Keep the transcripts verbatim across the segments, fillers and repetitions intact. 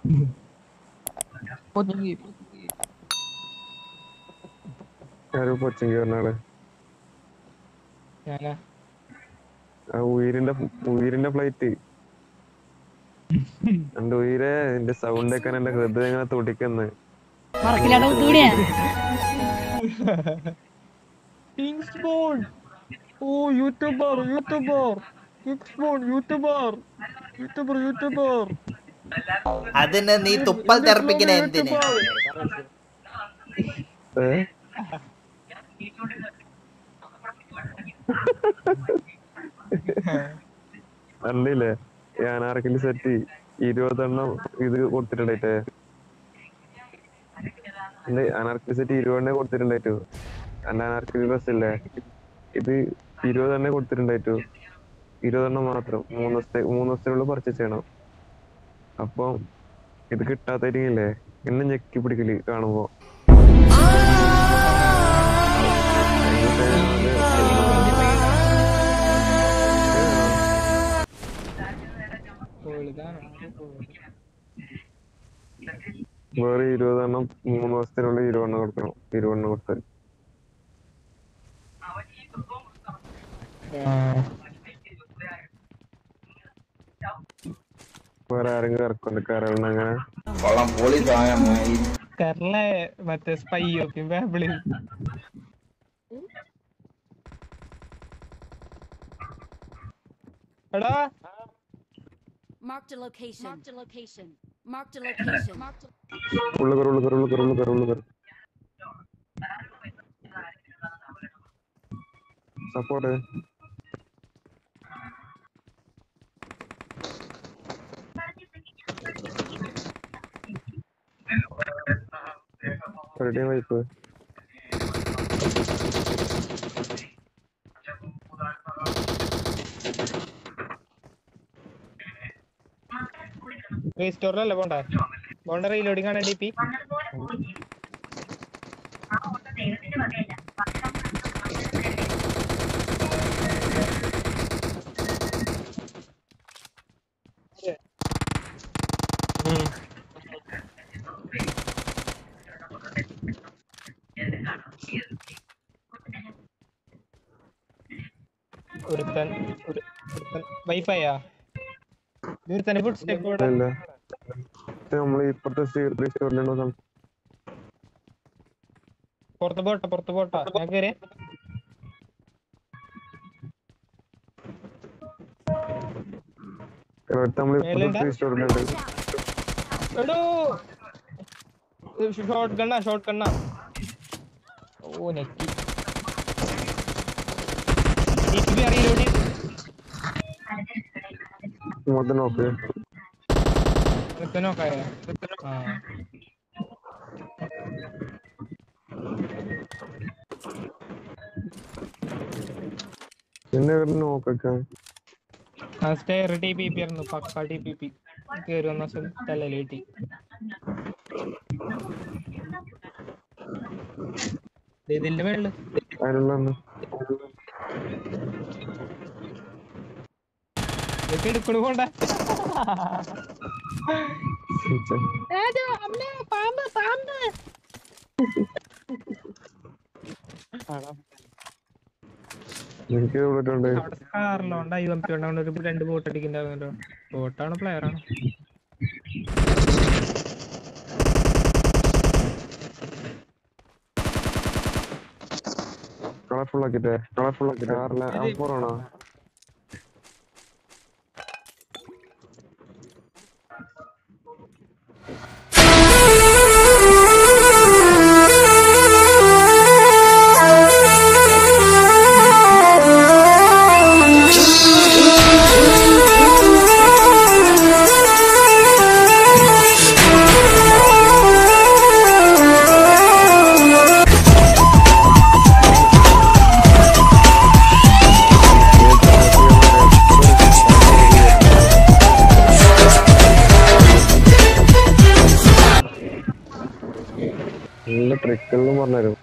ആരും കൊച്ചിങ് പറഞ്ഞാള് ആ ഉയരിന്റെ ഉയരിന്റെ ഫ്ലൈറ്റ് എന്റെ ഉയരെ എന്റെ സൗണ്ട് ഒക്കെ എന്റെ ഹൃദയം ഇങ്ങനെ തുടിക്കുന്നു. YouTuber YouTuber YouTuber YouTuber YouTuber അതിന് നീ തുപ്പൽ തെറപ്പിക്കുന്ന എന്തിന്? അല്ലേ അനാർക്കലി സെറ്റ് ഇരുപതെണ്ണം ഇത് കൊടുത്തിട്ടുണ്ടായിട്ടേ അനാർക്കലി സെറ്റ് ഇരുപതെണ്ണേ കൊടുത്തിട്ടുണ്ടായിട്ടു. എന്റെ അനാർക്കലി ഡ്രസ് ഇല്ലേ ഇത് ഇരുപതെണ്ണേ കൊടുത്തിട്ടുണ്ടായിട്ടു. ഇരുപതെണ്ണം മാത്രം മൂന്ന് ദിവസത്തെ മൂന്ന് ദിവസത്തിനുള്ളിൽ പർച്ചേസ് ചെയ്യണം. അപ്പൊ ഇത് കിട്ടാത്തില്ലേ എന്നെ ഞെക്കി പിടിക്കല് കാണുമ്പോ. വേറെ ഇരുപതെണ്ണം മൂന്ന് ദിവസത്തിനുള്ളിൽ ഇരുപതെണ്ണം കൊടുക്കണം. ഇരുപതെണ്ണം കൊടുത്താൽ വേറെ ആരെങ്കിലും ഇറക്കുന്നുണ്ട് കരളിന് അങ്ങനെ കരളെ മറ്റേ സ്പൈ ഒക്കെ ഫാമിലി എടാ Marked a location. Marked a location. Marked a location. ഉള്ളുകർ ഉള്ളുകർ ഉള്ളുകർ ഉള്ളുകർ ഉള്ളുകർ സപ്പോർട്ട് റെഡി വൈപ്പ് റീസ്റ്റോറിലല്ലേ പോണ്ട പോണ്ട റീലോഡിംഗ് ആണ് ഡി പി ഒരുത്തൻ ഒരുത്തൻ വൈഫായാ ഒരുത്തനെ ഫുഡ് സ്റ്റെപ്പ് ഇല്ല നമ്മൾ ഇപ്പുറത്തെ സ്റ്റോറിലുണ്ടോ പുറത്ത് പോട്ടെ പുറത്ത് പോട്ടെ ഞാൻ കേറിയ എടോ ഷോട്ട് ഗണ്ണാ ഷോട്ട് ഗണ്ണാ ഓ നെക്കി ഡിപി അറിയില്ലോടി മൊത്തം നോക്ക് നോക്കായ ആ പിന്നെ നോക്കൊക്കെ ആ സ്റ്റെയർ ടി പി പി ആയിരുന്നു പക്ക ടി പി പി കേറി വന്ന തലയിലേട്ടി ഇതിന്റെ മേളില് ഇതൊക്കെ എടുക്കണു പോണ്ട പാമ്പ് പാമ്പ് കാറിലോണ്ട യു എം പി ഉണ്ടാവുന്ന ഒരു രണ്ട് ബോട്ട് അടിക്കുന്നുണ്ടാവുന്നല്ലോ ബോട്ടാണ് പ്ലെയറാണ് കളർഫുൾ ആക്കിട്ടേ കളർഫുൾ ആക്കിട്ടേ കാറിലെ അപ്പുറമാണോ ട്രിക്കെല്ലാം പറഞ്ഞുതരും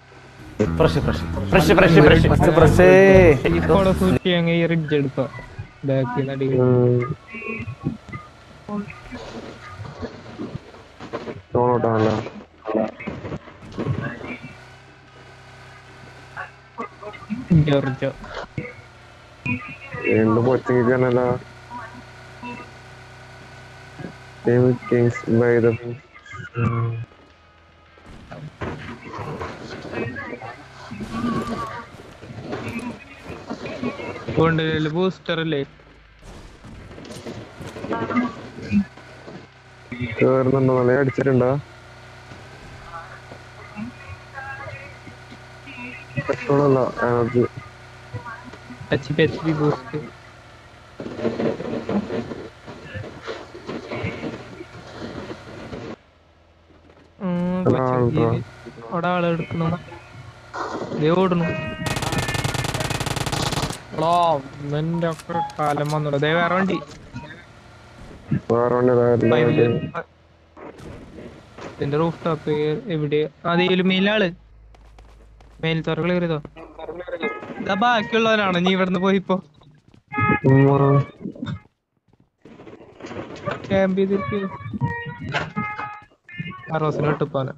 റിഡ്ജ് എടുത്തോ ബാക്കി ഓട്ടാണല്ലോ. ജോർജോ വീണ്ടും കൊച്ചിങ്ങനല്ല കിങ്സ് ബൈ ദ കൊണ്ടുവരല് ബൂസ്റ്റർ അല്ലേ? കേറുന്നുണ്ടോ? നല്ല അടിച്ചിട്ടുണ്ടോ? പെട്രോളല്ല energy. H P H P boost. Ultra അവിടെ ആളെ എടുക്കണം. ഓടണു എന്റെ ഒക്കെ കാലം വന്നുള്ളൂ. ദേ വേറെ വണ്ടി വേറെ വണ്ടി ഫൈവില് ഇതിന്റെ റൂഫ് ടോപ്പ് എവിടെ? അതേലും മേലാള് മേൽത്തോറകൾ കയറിയതോ? ഇതാ ബാക്കിയുള്ളവരാണ് നീ ഇവിടുന്ന് പോയിപ്പോ ക്യാമ്പ് ചെയ്തിരിക്കോ? അറോസിലോട്ട് പോനെ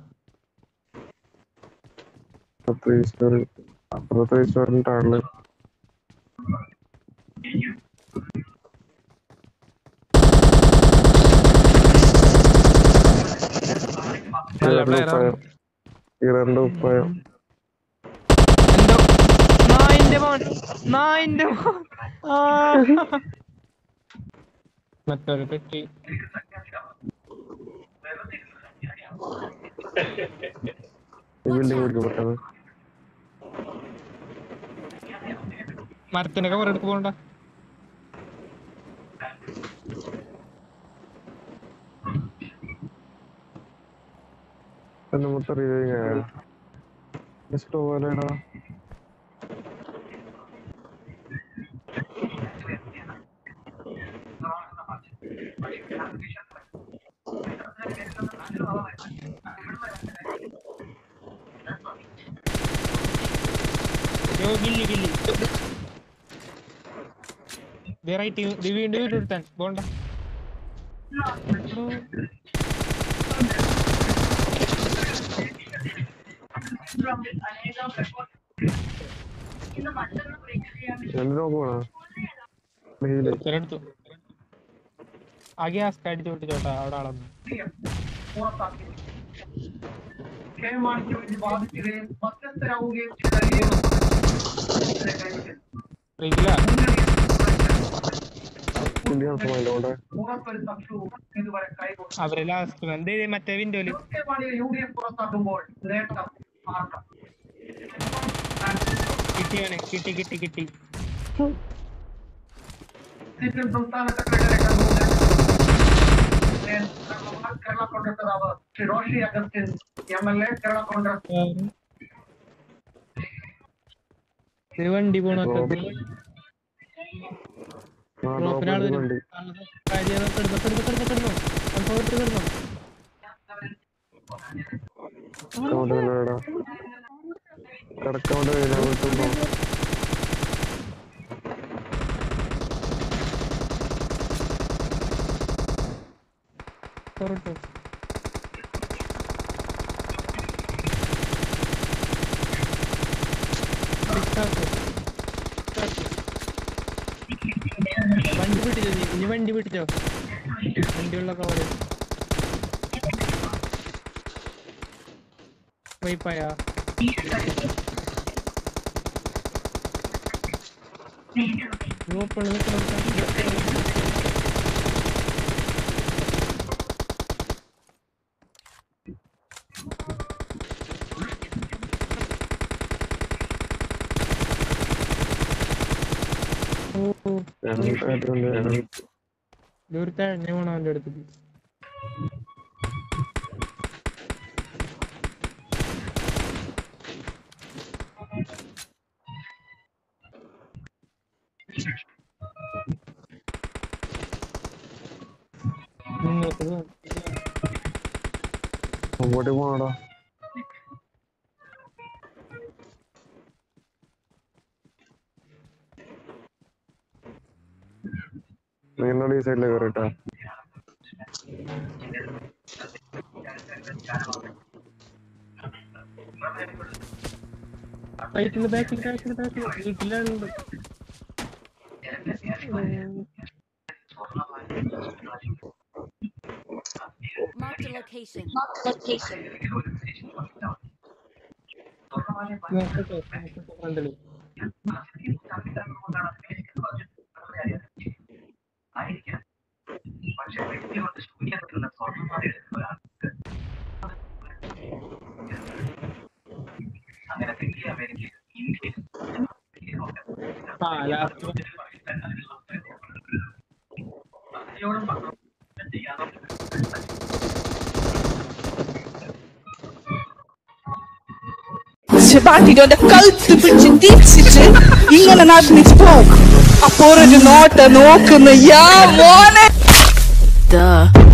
ത്രീ സ്റ്റോറി അപ്പുറത്തെ ത്രീ സ്റ്റോറിന് താഴെ നല്ല പ്ലെയറാണ്. ഇറന്റെ ഉപ്പായം എന്തോ നായിന്റെ മോൻ നായിന്റെ മോൻ ആ മറ്റൊരു പെട്ടി ബിൽഡിംഗ് പിടിക്കപ്പെട്ടത്. മരത്തിനൊക്കെ പുറത്ത് പോകണ്ട. നമുക്കറിയാ സ്റ്റോലടാ ഗില്ലി ഗില്ലി വെറൈറ്റി വീണ്ടും വീടെടുത്താൻ പോണ്ട. രണ്ട് നോക്കുവാണോ? എടുത്തു ആ ഗ്യാസ് അടിച്ചു പൊട്ടിച്ചോട്ടാ. അവിടെ ആളൊന്നും അവരെ ലാസ്റ്റ് എന്ത് മറ്റേ വിൻഡോയില് കിട്ടിയാണ്. കിട്ടി കിട്ടി കിട്ടി വണ്ടി പോണൊക്കെ ഡ്രോപ്പിനാള് വരും. കിടക്കാണ്ട് കഴിഞ്ഞാൽ വണ്ടി പിടിച്ചോ നീ? ഇനി വണ്ടി പിടിച്ചോ? വണ്ടിയുള്ള കവറ് വൈപ്പായാ ദൂരത്തെ എണ്ണ വേണം അവൻ്റെ അടുത്ത്. അങ്ങോട്ട് പോണടാ. നിങ്ങളുടെ ഈ സൈഡിലേക്ക് കയറിട്ടാ റൈറ്റില് ബാക്കിൽ ബാക്കിൽ ബാക്കിൽ വീട്ടിലുണ്ട്. Marked a location. നോക്കട്ടെ ഫ്രണ്ടില്. ആ ലാസ്റ്റ് ബാക്കിന്റെ കഴുത്ത് പിടിച്ച് തിരിച്ചിട്ട് ഇങ്ങനെ നടന്നിട്ട് പോകും. അപ്പൊ ഒരു നോട്ട നോക്കുന്ന യാ മോനെ